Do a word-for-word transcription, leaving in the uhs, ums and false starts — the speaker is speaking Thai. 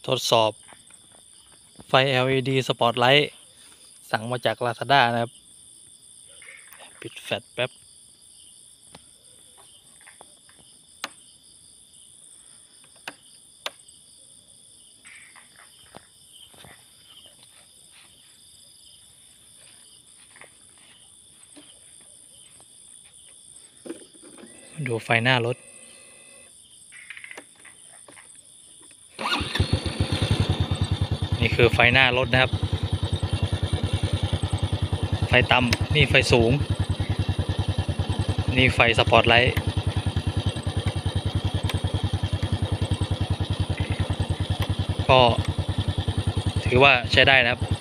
ทดสอบไฟ แอล อี ดี Spotlight สั่งมาจาก Lazada นะครับปิดแฟลชแป๊บดูไฟหน้ารถนี่คือไฟหน้ารถนะครับไฟต่ำนี่ไฟสูงนี่ไฟสปอตไลท์ก็ถือว่าใช้ได้นะครับ